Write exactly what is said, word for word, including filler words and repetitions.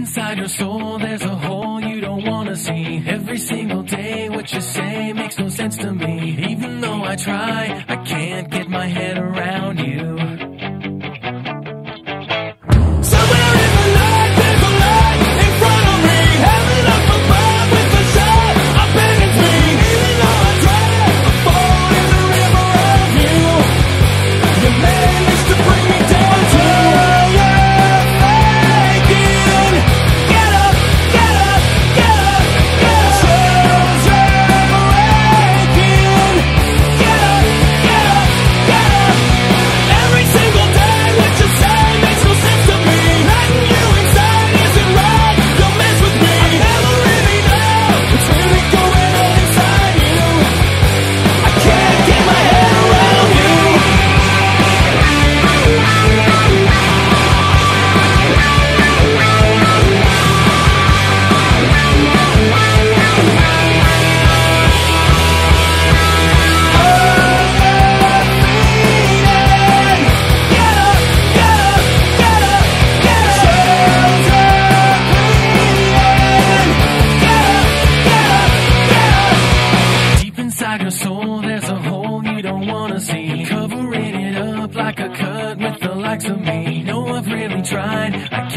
inside your soul, there's a hole you don't wanna see. Every single day, what you say makes no sense to me. Even though I try, I can't get my head around you. Somewhere in the night, there's a light in front of me. Heaven up above with a shot, I bet it's me. Even though I try, I fall in the river of you. You managed to bring me down to inside your soul, there's a hole you don't wanna see. Covering it up like a cut with the likes of me. No, I've really tried. I